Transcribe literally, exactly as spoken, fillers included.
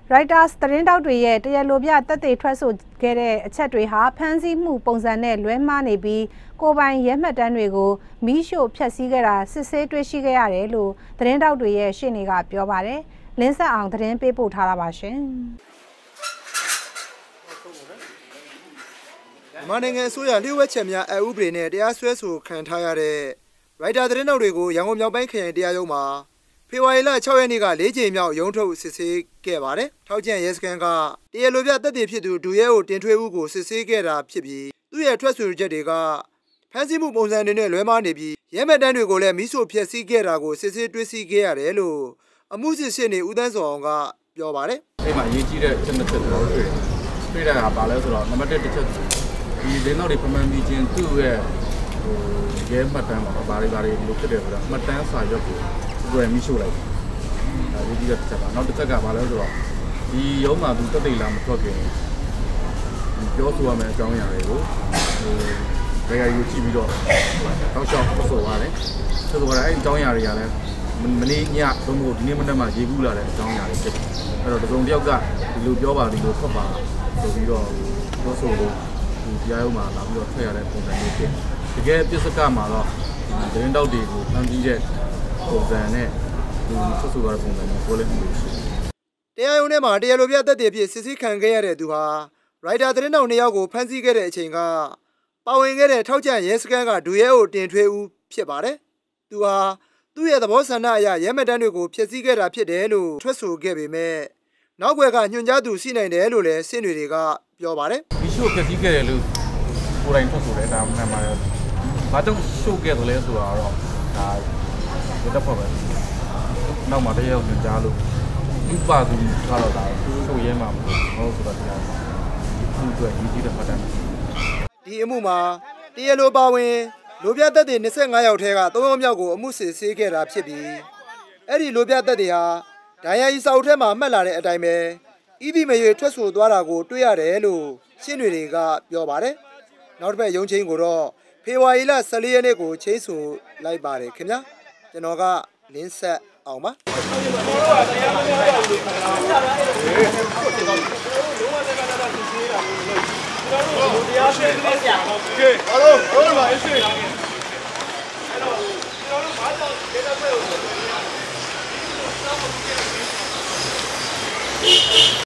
Writers သတင်းတောက်တွေရဲ့တရားလိုပြတက်သေးထွက်ဆိုခဲ့တဲ့အချက်တွေဟာဖမ်းဆီးမှုပုံစံနဲ့လွဲမှားနေပြီးကိုပိုင်ရဲမှတ်တမ်းတွေကိုမီးရှို့ဖျက်ဆီးခဲ့တာစစ်ဆေးတွေ့ရှိခဲ့ရတယ်လို့သတင်းတောက်တွေရဲ့ရှေ့နေကပြောပါတယ်။လင်းဆက်အောင်သတင်းပေးပို့ထားတာပါရှင်။မြန်မာနိုင်ငံအစိုးရလျှို့ဝှက်ချက်များအဥပဒေနဲ့တရားစွဲဆိုခံထားရတဲ့ Writer သတင်းတောက်တွေကိုရန်ကုန်မြောက်ပိုင်းခရိုင်တရားရုံးမှာဖေဖော်ဝါရီလ၆ရက်နေ့က၄ကြိမ်မြောက်ရုံးထုတ်စစ်ဆေးခဲ့ပါတယ်။ထောက်ကျန်ရဲစခန်းကတရားလိုပြတက်တည်ဖြစ်သူဒူရဲကိုတင်ထွေးဦးကိုစစ်ဆေးခဲ့တာဖြစ်ပြီးသူ့ရဲ့ထွက်ဆိုချက်တွေကဖမ်းဆီးမှုပုံစံတွေနဲ့လွဲမှားနေပြီးရဲမှတ်တမ်းတွေကိုလည်းမီးရှို့ဖျက်ဆီးခဲ့တာကိုစစ်ဆေးတွေ့ရှိခဲ့ရတယ်လို့အမှုစစ်ရှင်းနေဦးသန်းစောအောင်ကပြောပါတယ်။အဲ့မှာရေးကြည့်တဲ့ချက်နှစ်ချက်တော့တွေ့တယ်။တွေ့တာကဘာလဲဆိုတော့နံပါတ်တစ်တစ်ချက်ဒီလင်းနောက်တွေပမှန်ပြီးချင်းသူ့ရဲ့ဟိုရဲမှတ်တမ်းပါဘာတွေဘာတွေလို့ဖြစ်တယ်ဆိုတော့မှတ်တမ်းစာရွက်ကိုကိုယ်မီးရှို့လိုက်ဒါဒီဒီတစ်ချက်ပါနောက်တစ်ချက်ကဘာလဲဆိုတော့ဒီရုံးမှာသူတက်တိတ်လာမထွက်ခင်ပြောဆိုရမယ့်အကြောင်းအရာတွေကိုဟိုဘယ်ရည်ကြည့်ပြီးတော့တောက်လျှောက်ဆိုရတယ်ဆိုတော့အဲ့ဒီအကြောင်းအရာတွေကလည်းမနေ့ညသုံးဖို့ဒီနေ့မနက်မှရေးဘူးလာတဲ့အကြောင်းအရာတွေဖြစ်တယ်အဲ့တော့တစုံတစ်ယောက်ကဒီလိုပြောပါဒီလိုထွက်ပါဆိုပြီးတော့ပြောဆိုလို့ဒီတရားရုံးမှာလာပြီးတော့ထွက်ရတဲ့ပုံစံမျိုးဖြစ်တကယ်ပြစ်စကမှာတော့သတင်းတောက်တွေကိုဖမ်းပြီးတဲ့ပုံစံနဲ့ဒီဆက်စုရတဲ့ပုံစံမျိုးပေါ်လည်မှုရှိတယ်။တရားရုံးထဲမှာတရားလိုပြသက်သေဖြစ်စစ်ဆေးခံခဲ့ရတဲ့သူဟာ Writer သတင်းတောက်နှစ်ယောက်ကိုဖမ်းဆီးခဲ့တဲ့အချိန်ကပါဝင်ခဲ့တဲ့ထောက်ကျန်ရဲစခန်းကဒူရဲကိုတင်ထွေးဦးဖြစ်ပါတယ်။သူဟာသူ့ရဲ့သဘောဆန္ဒအရရဲမှတ်တမ်းတွေကိုဖျက်ဆီးခဲ့တာဖြစ်တယ်လို့ထွက်ဆိုခဲ့ပေမဲ့နောက်ဘက်ကညွှန်ကြားသူရှိနိုင်တယ်လို့လည်းစစ်တွေတွေကပြောပါတယ်။ဒီရှို့ဖျက်ဆီးခဲ့တယ်လို့ကိုယ်တိုင်ထွက်ဆိုတယ်ဒါမှန်ပါတယ်။ဘာကြောင့်ရှို့ခဲ့တယ်လဲဆိုတာတော့ဒါဒီတော့ပေါ့ပဲ။နောက်မှတရရောက်ညွှန်ကြားလို့ဥပဒေကတော့ဒါရှို့ရဲမှာမဟုတ်ဆိုတော့တရားသူ့အတွက်ရည်ကြီးတဲ့မှတ်တမ်းဒီအမှုမှာတရားလိုပါဝင်လိုပြသက်တွေ၂၅ယောက်ထဲက၃ယောက်မြောက်ကိုအမှုစစ်ဆေးခဲ့တာဖြစ်ပြီးအဲ့ဒီလိုပြသက်တွေဟာဒိုင်ယာရီစာအုပ်ထဲမှာမှတ်လာတဲ့အတိုင်းပဲဤသည့်မရွေထွက်ဆိုသွားတာကိုတွေ့ရတယ်လို့ရှင်းတွေကပြောပါတယ်နောက်တစ်ပတ်ရုံးချင်းကိုတော့ဖေဖော်ဝါရီလ၁၄ရက်နေ့ကိုချိန်ဆလိုက်ပါတယ်ခင်ဗျာကျွန်တော်ကလင်းဆက်အောင်ပါတရားရှိနေကြပါဘူး။ကဲအားလုံးဟုတ်ပါရဲ့ရှင်။အဲ့တော့ကျွန်တော်တို့ဘာကြောင့်ဒေတာဆက်ကို